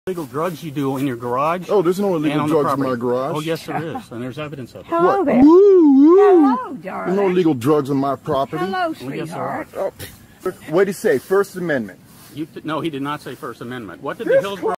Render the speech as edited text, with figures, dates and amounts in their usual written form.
illegal drugs you do in your garage. Oh, there's no illegal drugs in my garage. Oh, yes, there is, and there's evidence of it. Hello What? there. Woo, Hello, darling. There's no illegal drugs on my property. Hello, Well, yes, there sweetheart. are. Oh, what did he say? First Amendment. No, he did not say First Amendment. What did the Hillsborough